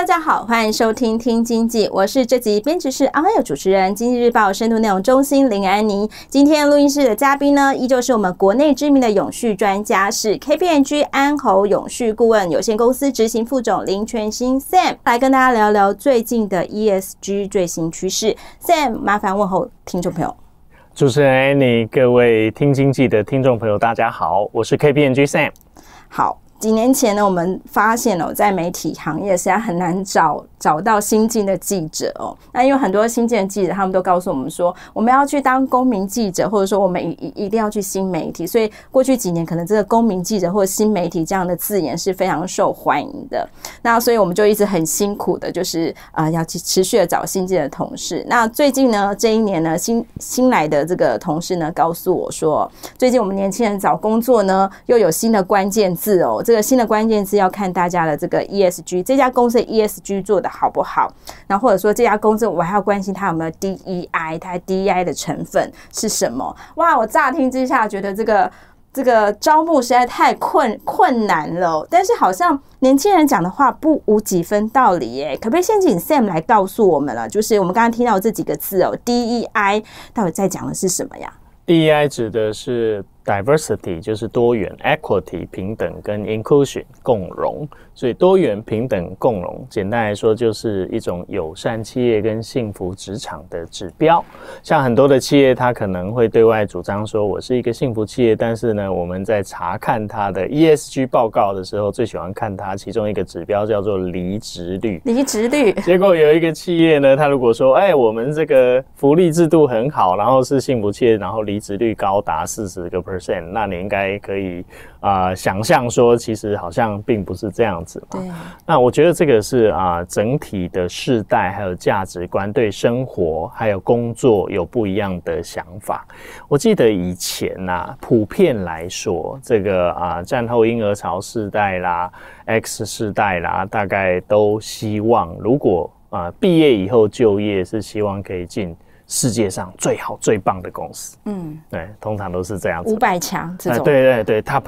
家好，欢迎收听听经济，我是这集编辑室 On Air 主持人，经济日报深度内容中心林安妮。今天录音室的嘉宾呢，依旧是我们国内知名的永续专家，是 KPMG 安侯永续顾问有限公司执行副总林全兴 Sam， 来跟大家聊聊最近的 ESG 最新趋势。Sam， 麻烦问候听众朋友。 主持人 Annie， 各位听经济的听众朋友，大家好，我是 KPMG Sam。 好。几年前呢，我们发现在媒体行业实在很难找到新进的记者那因为很多新进的记者，他们都告诉我们说，我们要去当公民记者，或者说我们一定要去新媒体。所以过去几年，可能这个公民记者或者新媒体这样的字眼是非常受欢迎的。那所以我们就一直很辛苦的，就是要持续的找新进的同事。那最近呢，这一年呢，新来的这个同事呢，告诉我说，最近我们年轻人找工作呢，又有新的关键字这个新的关键字要看大家的这个 ESG， 这家公司的 ESG 做得好不好，然后或者说这家公司我还要关心它有没有 DEI， 它 DEI 的成分是什么。哇，我乍听之下觉得这个招募实在太困难了，但是好像年轻人讲的话不无几分道理耶。可不可以先请 Sam 来告诉我们了，就是我们刚刚听到这几个字DEI 到底在讲的是什么呀？ DEI 指的是 diversity， 就是多元 ，equity 平等跟 inclusion 共融，所以多元平等共融，简单来说就是一种友善企业跟幸福职场的指标。像很多的企业，它可能会对外主张说我是一个幸福企业，但是呢，我们在查看它的 ESG 报告的时候，最喜欢看它其中一个指标叫做离职率。离职率。结果有一个企业呢，它如果说，我们这个福利制度很好，然后是幸福企业，然后离职率高达40%。那你应该可以想象说，其实好像并不是这样子嘛。对。那我觉得这个是整体的世代还有价值观，对生活还有工作有不一样的想法。我记得以前普遍来说，这个战后婴儿潮世代啦、X 世代啦，大概都希望，如果毕业以后就业，是希望可以进世界上最好最棒的公司，对，通常都是这样子，500强这种，对 ，Top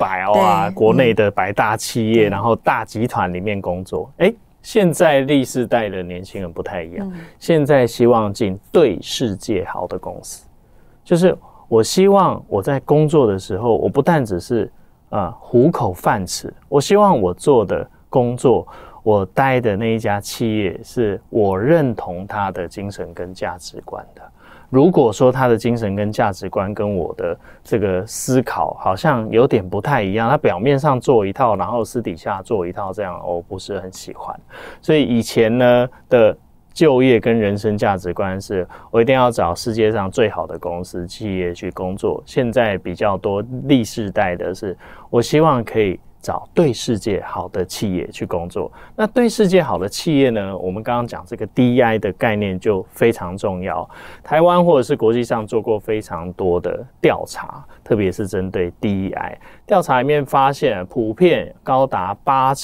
500国内的100大企业，然后大集团里面工作。现在历世代的年轻人不太一样，现在希望进对世界好的公司，就是我希望我在工作的时候，我不但只是糊口饭吃，我希望我做的工作，我待的那一家企业是我认同他的精神跟价值观的。如果说他的精神跟价值观跟我的这个思考好像有点不太一样，他表面上做一套，然后私底下做一套，这样我不是很喜欢。所以以前呢的就业跟人生价值观是我一定要找世界上最好的公司企业去工作。现在比较多历世代的是，我希望可以找对世界好的企业去工作。那对世界好的企业呢，我们刚刚讲这个 DEI 的概念就非常重要。台湾或者是国际上做过非常多的调查，特别是针对 DEI 调查里面发现，普遍高达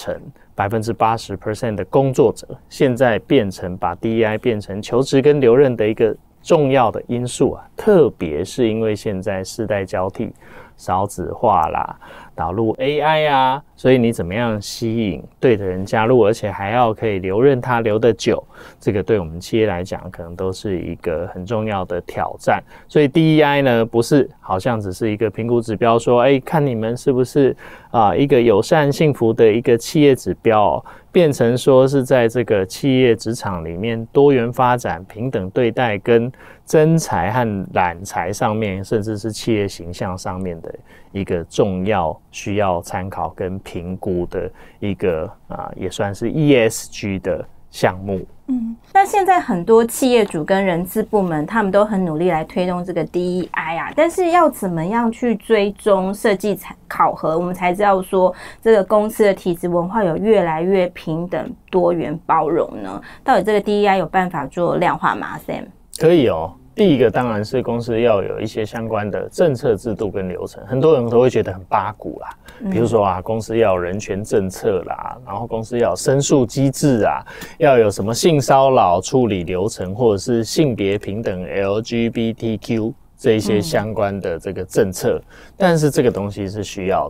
80% 的工作者现在把 DEI 变成求职跟留任的一个重要的因素特别是因为现在世代交替，少子化啦，导入 AI 所以你怎么样吸引对的人加入，而且还要可以留任他留得久，这个对我们企业来讲可能都是一个很重要的挑战。所以 DEI 呢，不是好像只是一个评估指标说看你们是不是一个友善幸福的一个企业指标变成说是在这个企业职场里面多元发展、平等对待跟增才和揽才上面，甚至是企业形象上面的一个重要需要参考跟评估的一个也算是 ESG 的项目。 那现在很多企业主跟人资部门，他们都很努力来推动这个 DEI 但是要怎么样去追踪设计考核，我们才知道说这个公司的体制文化有越来越平等、多元、包容呢？到底这个 DEI 有办法做量化吗 ？Sam？ 可以第一个当然是公司要有一些相关的政策制度跟流程，很多人都会觉得很八股啦，比如说公司要有人权政策啦，然后公司要有申诉机制要有什么性骚扰处理流程，或者是性别平等 LGBTQ 这一些相关的这个政策，但是这个东西是需要的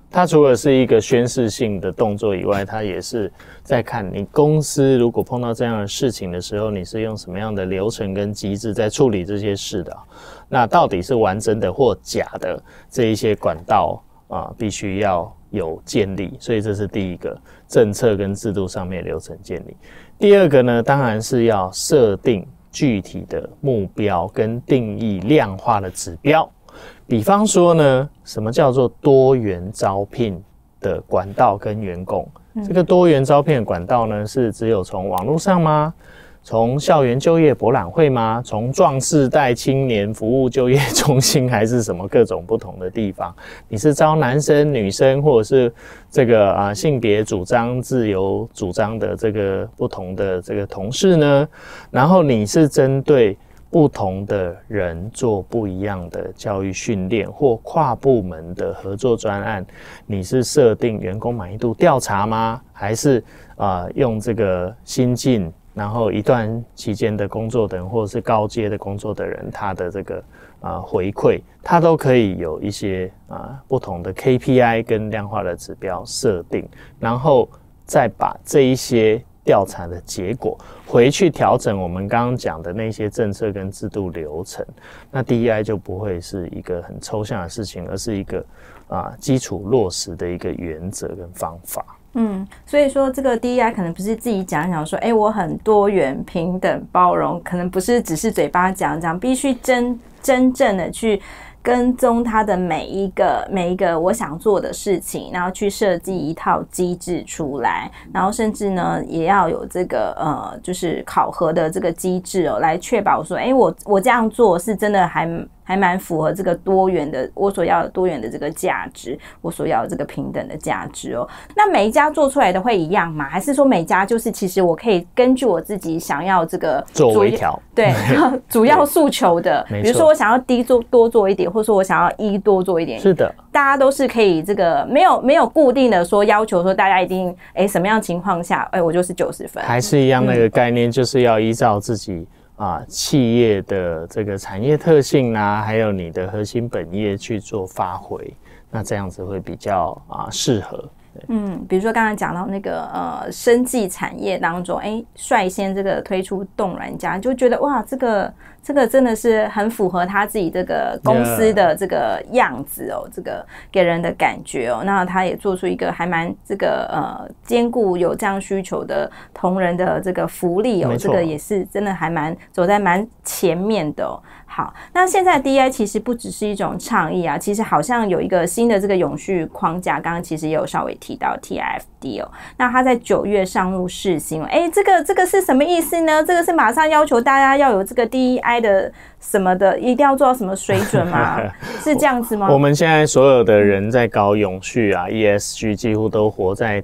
它除了是一个宣示性的动作以外，它也是在看你公司如果碰到这样的事情的时候，你是用什么样的流程跟机制在处理这些事的。那到底是完整的或假的这一些管道必须要有建立，所以这是第一个政策跟制度上面流程建立。第二个呢，当然是要设定具体的目标跟定义量化的指标。比方说呢，什么叫做多元招聘的管道跟员工？这个多元招聘的管道呢，是只有从网络上吗？从校园就业博览会吗？从壮世代青年服务就业中心，还是什么各种不同的地方？你是招男生、女生，或者是这个性别主张、自由主张的这个不同的这个同事呢？然后你是针对不同的人做不一样的教育训练或跨部门的合作专案，你是设定员工满意度调查吗？还是用这个新进然后一段期间的工作的人，或者是高阶的工作的人，他的这个回馈，他都可以有一些不同的 KPI 跟量化的指标设定，然后再把这一些调查的结果回去调整我们刚刚讲的那些政策跟制度流程。那 DEI 就不会是一个很抽象的事情，而是一个基础落实的一个原则跟方法。 所以说这个 DEI 可能不是自己讲说，我很多元、平等、包容，可能不是只是嘴巴讲，必须真正的去跟踪它的每一个我想做的事情，然后去设计一套机制出来，然后甚至呢也要有这个就是考核的这个机制来确保说，我这样做是真的还蛮符合这个多元的，我所要的多元的这个价值，我所要的这个平等的价值那每一家做出来的会一样吗？还是说每家就是其实我可以根据我自己想要这个做微调， 对主要诉求的，比如说我想要低多做一点，或者说我想要一多做一点， 是的， 大家都是可以这个没有固定的说要求说大家一定什么样情况下我就是90分， 还是一样那个概念，就是要依照自己企业的这个产业特性还有你的核心本业去做发挥，那这样子会比较适合。 比如说刚才讲到那个生技产业当中，率先这个推出冻卵家，就觉得哇，这个真的是很符合他自己这个公司的这个样子这个给人的感觉那他也做出一个还蛮这个兼顾有这样需求的同仁的这个福利这个也是真的还蛮走在蛮前面的好，那现在 DEI 其实不只是一种倡议其实好像有一个新的这个永续框架，刚刚其实也有稍微提到 TIFD 那它在9月上路试行这个是什么意思呢？这个是马上要求大家要有这个 DEI 的什么的，一定要做到什么水准吗？是这样子吗？ 我们现在所有的人在搞永续ESG 几乎都活在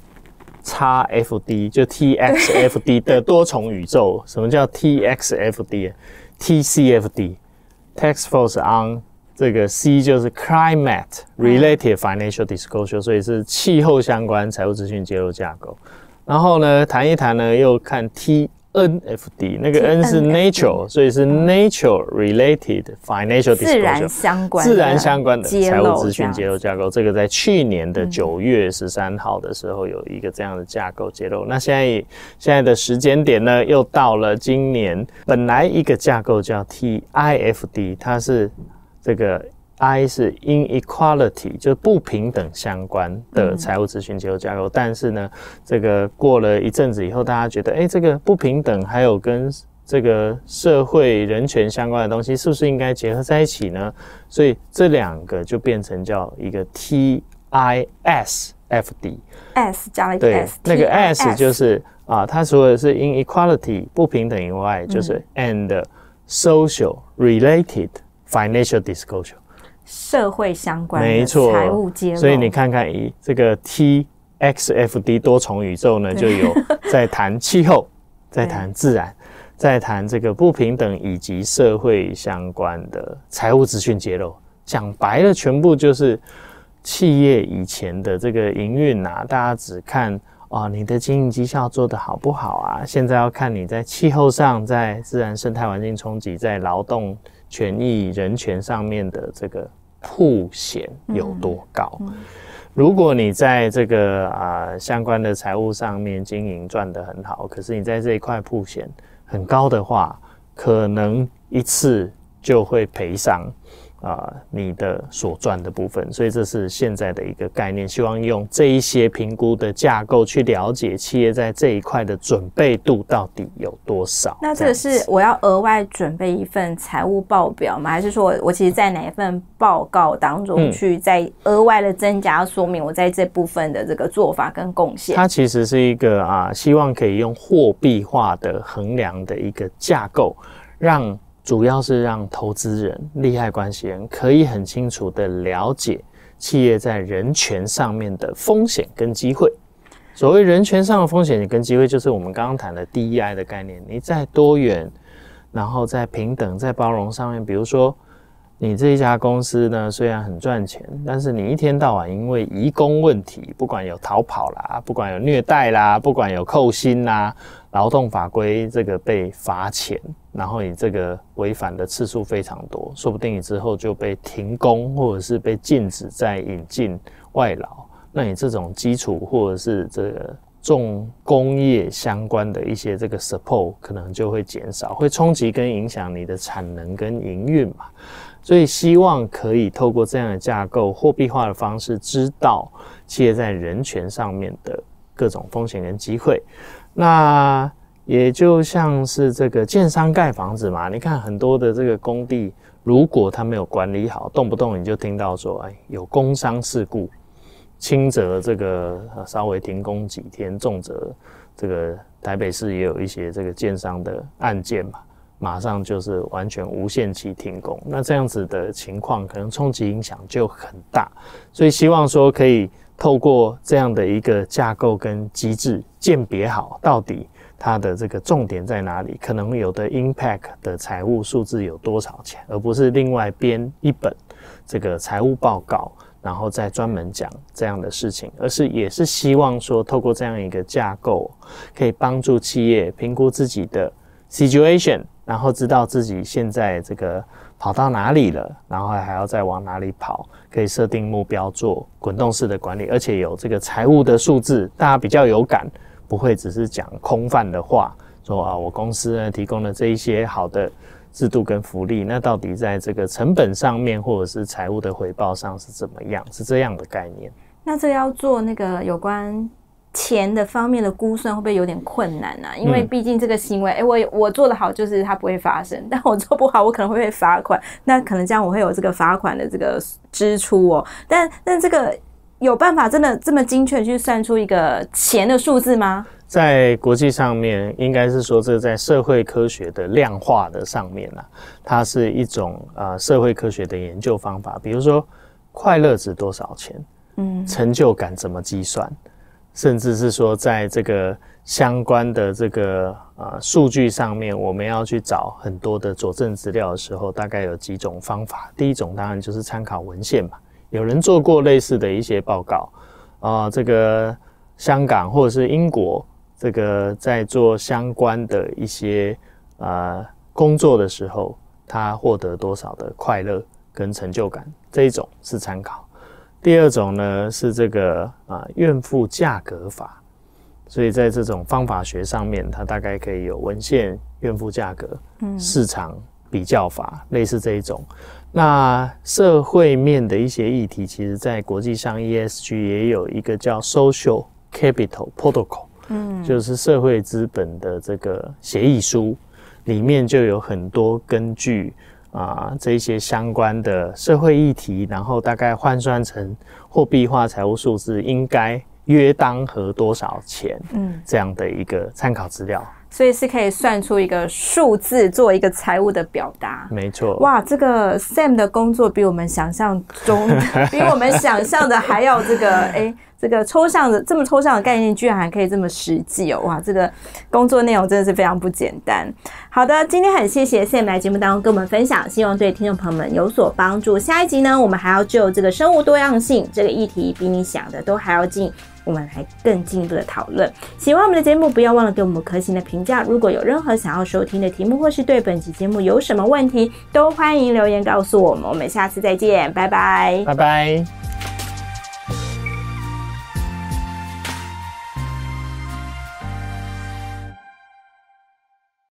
TXFD 就 TXFD 的多重宇宙。什么叫 TXFD？TCFD Task Force on 这个 C 就是 Climate Related Financial Disclosure， 所以是气候相关财务资讯揭露架构。然后呢，谈一谈呢，又看 TNFD， 那个 N 是 Nature， 所以是 Nature Related Financial Disclosure， 自然相关的财务资讯揭露架构。这个在去年的9月13号的时候有一个这样的架构揭露。那现在的时间点呢，又到了今年，本来一个架构叫 TIFD， 它是这个 I 是 inequality， 就不平等相关的财务资讯揭露架构，但是呢，这个过了一阵子以后，大家觉得，这个不平等还有跟这个社会人权相关的东西，是不是应该结合在一起呢？所以这两个就变成叫一个 TISFD，S 加了一个 S， 对，那个 S 就是它除了是 inequality 不平等以外，就是 and social related financial disclosure。 社会相关的财务揭露， 所以你看看这个 TXFD 多重宇宙呢，就有在谈气候，在谈自然，在谈这个不平等以及社会相关的财务资讯揭露。讲白了，全部就是企业以前的这个营运大家只看你的经营绩效做得好不好现在要看你在气候上，在自然生态环境冲击，在劳动权益人权上面的这个曝险有多高。 如果你在这个相关的财务上面经营赚得很好，可是你在这一块曝险很高的话，可能一次就会赔上你的所赚的部分，所以这是现在的一个概念，希望用这一些评估的架构去了解企业在这一块的准备度到底有多少。 那这个是我要额外准备一份财务报表吗？还是说我其实在哪一份报告当中去再额外的增加说明我在这部分的这个做法跟贡献？ 它其实是一个希望可以用货币化的衡量的一个架构，主要是让投资人、利害关系人可以很清楚的了解企业在人权上面的风险跟机会。所谓人权上的风险跟机会，就是我们刚刚谈的 DEI 的概念。你在多元，然后在平等、在包容上面，比如说你这一家公司呢，虽然很赚钱，但是你一天到晚因为移工问题，不管有逃跑啦，不管有虐待啦，不管有扣薪啦，劳动法规这个被罚钱，然后你这个违反的次数非常多，说不定你之后就被停工，或者是被禁止再引进外劳。那你这种基础或者是这个重工业相关的一些这个 support 可能就会减少，会冲击跟影响你的产能跟营运嘛。所以希望可以透过这样的架构，货币化的方式，知道企业在人权上面的各种风险跟机会。那也就像是这个建商盖房子嘛，你看很多的这个工地，如果他没有管理好，动不动你就听到说，有工伤事故，轻则这个稍微停工几天，重则这个台北市也有一些这个建商的案件嘛，马上就是完全无限期停工。那这样子的情况，可能冲击影响就很大。所以希望说可以透过这样的一个架构跟机制，鉴别好到底它的这个重点在哪里，可能有的 impact 的财务数字有多少钱，而不是另外编一本这个财务报告，然后再专门讲这样的事情，而是也是希望说透过这样一个架构，可以帮助企业评估自己的 situation， 然后知道自己现在这个跑到哪里了，然后还要再往哪里跑，可以设定目标，做滚动式的管理，而且有这个财务的数字，大家比较有感，不会只是讲空泛的话，说我公司呢提供了这一些好的制度跟福利，那到底在这个成本上面或者是财务的回报上是怎么样，是这样的概念。 那这要做那个有关钱的方面的估算会不会有点困难啊？因为毕竟这个行为，我做得好就是它不会发生，但我做不好我可能会被罚款，那可能这样我会有这个罚款的这个支出哦。但这个有办法真的这么精确去算出一个钱的数字吗？ 在国际上面，应该是说这在社会科学的量化的上面它是一种社会科学的研究方法。比如说快乐值多少钱，成就感怎么计算，甚至是说在这个相关的这个数据上面，我们要去找很多的佐证资料的时候，大概有几种方法。第一种当然就是参考文献嘛，有人做过类似的一些报告这个香港或者是英国这个在做相关的一些工作的时候，他获得多少的快乐跟成就感，这一种是参考。第二种呢是这个怨妇价格法，所以在这种方法学上面，它大概可以有文献、怨妇价格、市场比较法，类似这一种。那社会面的一些议题，其实在国际上 ESG 也有一个叫 Social Capital Protocol，就是社会资本的这个协议书，里面就有很多根据这一些相关的社会议题，然后大概换算成货币化财务数字，应该约当合多少钱，这样的一个参考资料。 所以是可以算出一个数字，做一个财务的表达。 没错。 哇，这个 Sam 的工作比我们想象中，比我们想象的还要这个抽象的这么抽象的概念，居然还可以这么实际哦！哇，这个工作内容真的是非常不简单。好的，今天很谢谢 Sam 来节目当中跟我们分享，希望对听众朋友们有所帮助。下一集呢，我们还要就这个生物多样性这个议题，比你想的都还要近。我们来更进一步的讨论。喜欢我们的节目，不要忘了给我们5颗星的评价。如果有任何想要收听的题目，或是对本期节目有什么问题，都欢迎留言告诉我们。我们下次再见，拜拜， 拜拜。